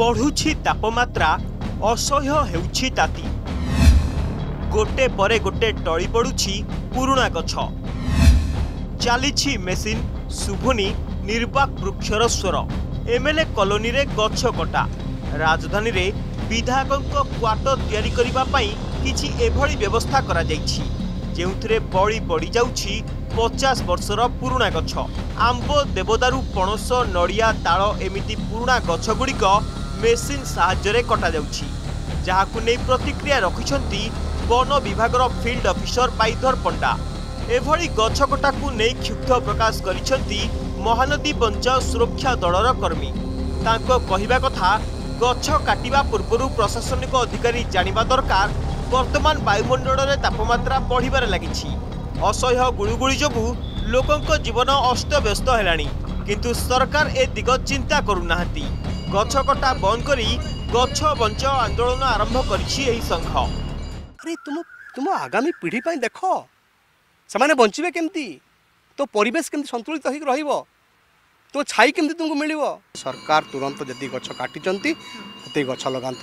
बढ़ुछि तापमात्रा असह्य हेउछि ताती गोटे परे गोटे टळी पड़ुछि पुराणा गछ चलीछि मेसिन शुभुनी निर्वाक वृक्षर स्वर एमएलए कॉलोनी रे गछ कटा राजधानी रे विधायकों क्वार्टर तैयारी करिबा पई किछि एभଳି व्यवस्था करा जाइछि जेउथरे बळी पड़ी जाउछि 50 वर्षर पुराणा गछ आंब देवदारू पणस नड़िया ताल एमिति पुराणा गछ गुड़िक मेसिन साहाय्य कटा जाउछि जहाकु नै प्रतिक्रिया रखिछंती वन विभागर फील्ड ऑफिसर पाइधर पंडा एभଳି गछ कटाकू नै क्षुब्ध प्रकाश करिछंती महानदी बंचाओ सुरक्षा दलर कर्मी तांको कहिबा कथा गछ काटिबा पूर्वरु प्रशासनिक अधिकारी जानिबा दरकार वर्तमान वायुमंडल रे तापमात्रा बढ़िबार लागिछि असह्य गुळुगुळी जोगु लोकंक जीवन अस्तव्यस्त हेलानी किंतु सरकार ए दिग चिंता करूनाहांती गछ कटा बंद करी गछ बंचाओ आंदोलन आरंभ करिछि एही संघ। अरे तुम आगामी पीढ़ी पाई देख से बंचे केमती तो परिवेश केमती संतुलित हो रहिबो तो छाई केमती तुमको मिलिबो सरकार तुरंत जदि गछ काटिचंती ते गछ लगांतु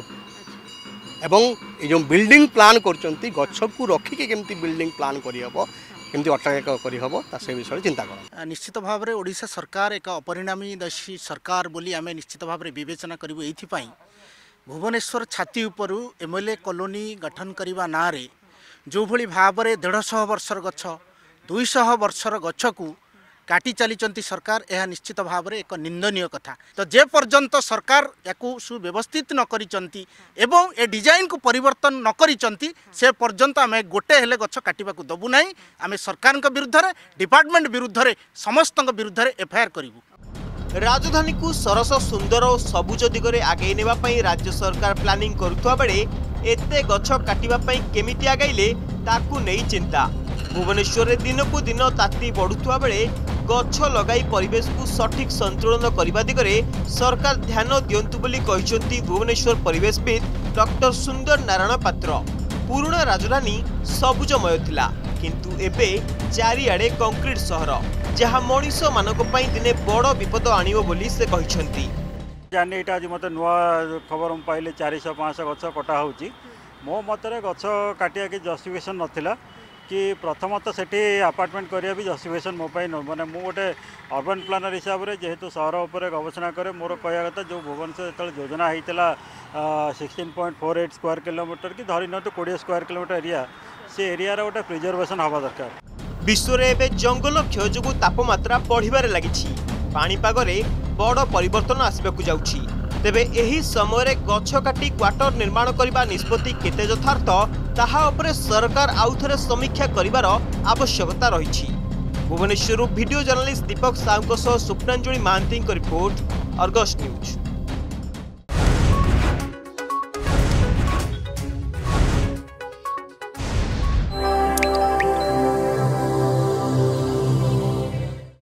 एवं ये जो बिल्डिंग प्लान करचंती गछ को रखिके केमती बिल्डिंग प्लान करिहबो केमती अटकायक करिहबो ता से विषय चिंता कर। निश्चित भाव में ओडिशा सरकार एक अपरिणामी दशी सरकार बोली आमे निश्चित भाव में विवेचना करिबो एथि भुवनेश्वर छाती उपरू एमएलए कॉलोनी गठन करने ना रे जो भली भाव में 150 वर्षर गछ 200 वर्षर गछ को काटी चली सरकार यह निश्चित भाव में एक निंदनीय कथा तो जे पर्यंत सरकार या सुव्यवस्थित न करिचंती एवं ए डिजाइन को परिवर्तन न करिचंती से पर्यंत आम गोटे हेले गछ काटिबा को दबु नहीं आम सरकार विरुद्ध रे डिपार्टमेंट विरुद्ध रे समस्त विरुद्ध रे एफआईआर करिवु। राजधानी को सरस सुंदर और सबुज दिगरे आगे नेबा पई राज्य सरकार प्लानिंग करुवा बेले एते गछ काटिबा पई केमिति आगाइले ताकू नै चिंता भुवनेश्वर रे दिन को दिन ताती बढ़ुवा बेले गछ लगाई परिवेश को सठिक संतुलन करने दिगरे सरकार ध्यान दियंतु बोली कहिसंती भुवनेश्वर परिवेशविद डॉक्टर सुंदर नारायण पात्र। पुराणा राजधानी सबुजमय थिला किंतु एबे चारिआडे कंक्रीट सहर जहाँ मनीष मानक पई दिने बड़ विपद आनिबो बोली से कहिसंती। जाने एटा आज मते नुआ खबर पाइले 400-500 गछ कटा होउची मो मतरे गछ काटिया के जस्टिफिकेशन नथिला कि प्रथमतः सेठी अपार्टमेंट करिया भी जस्टिफिकेशन मो पाई माने मु गोटे अर्बन प्लानर हिसाब से जेहेतु सहर उपर गवेषणा करे मोर कहया कथा जो भुवनेश्वर जो योजना होता 16.48 स्क्वायर किलोमीटर कि धरी न तो 20 स्क्वायर किलोमीटर एरिया से एरिया गोटे प्रिजर्वेशन हवा दरकार। विश्व रे एबे जंगल क्षय जोगु तापमात्रा बढ़िबारे लागिछि पाणीपाग रे बड़ परिवर्तन आसबाकू जाउछि तेबे एही समय रे गछ काटी क्वार्टर निर्माण करबा निष्पत्ति केते यथार्थ ताहा उपरे सरकार आउथरे समीक्षा करिवार आवश्यकता रहिछि। भुवनेश्वर वीडियो जर्नलिस्ट दीपक साहू सह Swapnanjali Mahanti report Argus news.